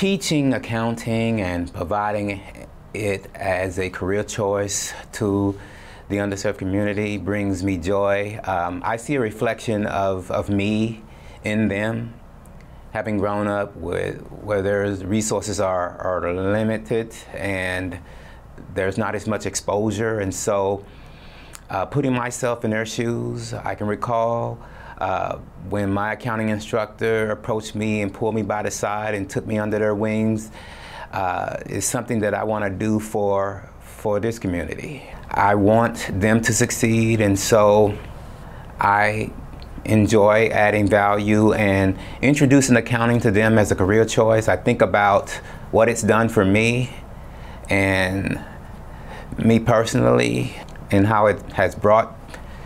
Teaching accounting and providing it as a career choice to the underserved community brings me joy. I see a reflection of me in them, having grown up where there's resources are limited and there's not as much exposure, and so putting myself in their shoes, I can recall when my accounting instructor approached me and pulled me by the side and took me under their wings, is something that I want to do for this community. I want them to succeed, and so I enjoy adding value and introducing accounting to them as a career choice. I think about what it's done for me and me personally, and how it has brought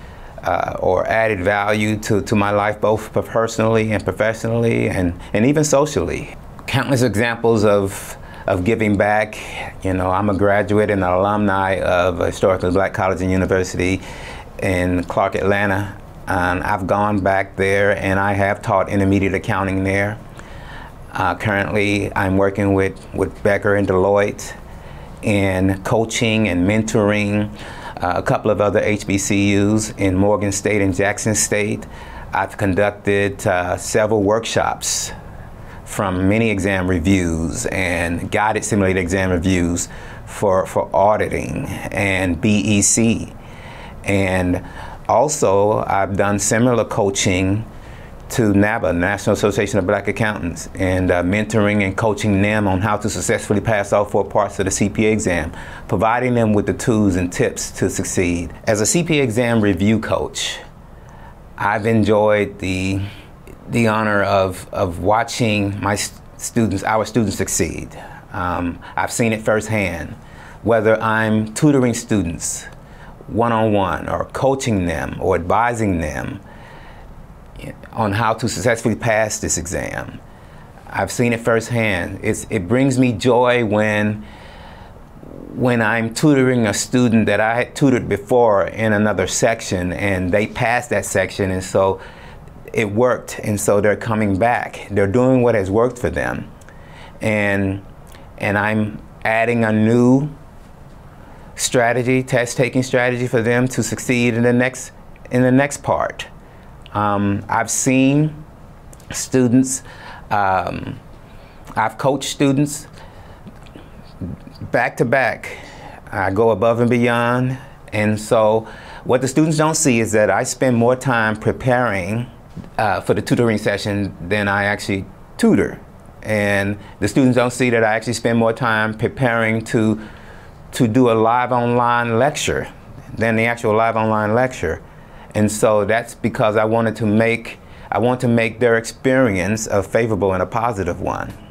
or added value to my life, both personally and professionally, and even socially. Countless examples of giving back. You know, I'm a graduate and an alumni of a historically black college and university in Clark, Atlanta. And I've gone back there and I have taught intermediate accounting there. Currently, I'm working with Becker and Deloitte in coaching and mentoring a couple of other HBCUs in Morgan State and Jackson State. I've conducted several workshops, from mini exam reviews and guided simulated exam reviews for auditing and BEC. And also I've done similar coaching to NABA, National Association of Black Accountants, and mentoring and coaching them on how to successfully pass all 4 parts of the CPA exam, providing them with the tools and tips to succeed. As a CPA exam review coach, I've enjoyed the honor of watching our students succeed. I've seen it firsthand, whether I'm tutoring students one-on-one or coaching them or advising them on how to successfully pass this exam. I've seen it firsthand. It brings me joy when I'm tutoring a student that I had tutored before in another section and they passed that section, and so it worked, and so they're coming back. They're doing what has worked for them, and I'm adding a new strategy, test-taking strategy for them to succeed in the next part. I've seen students, I've coached students back to back. I go above and beyond, and so what the students don't see is that I spend more time preparing for the tutoring session than I actually tutor. And the students don't see that I actually spend more time preparing to do a live online lecture than the actual live online lecture. And so that's because I want to make their experience a favorable and a positive one.